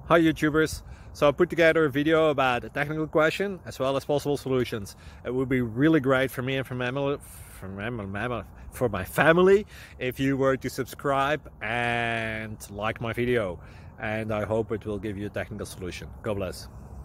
Hi YouTubers! So I put together a video about a technical question as well as possible solutions. It would be really great for me and for my family if you were to subscribe and like my video, and I hope it will give you a technical solution. God bless.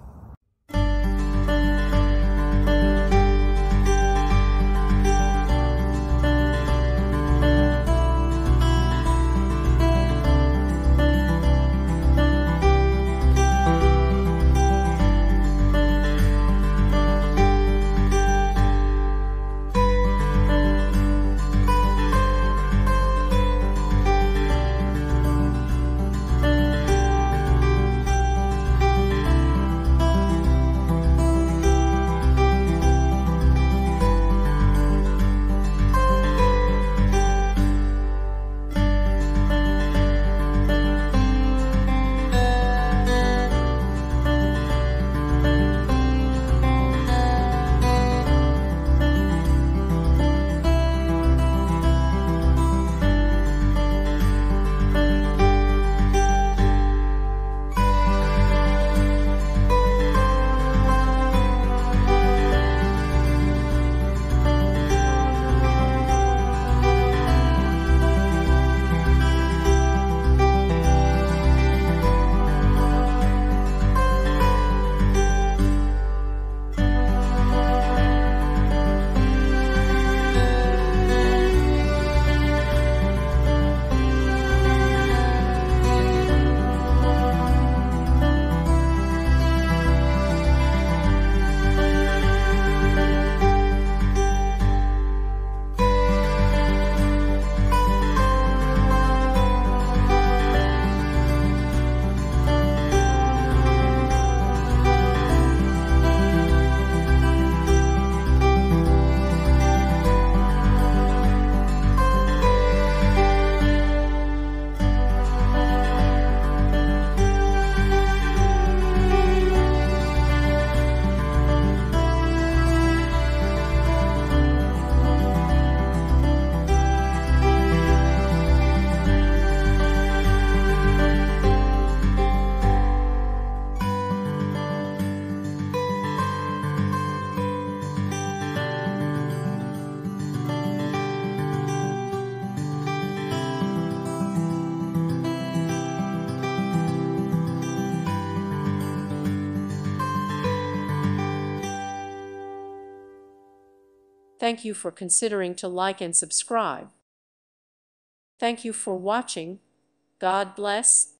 Thank you for considering to like and subscribe. Thank you for watching. God bless.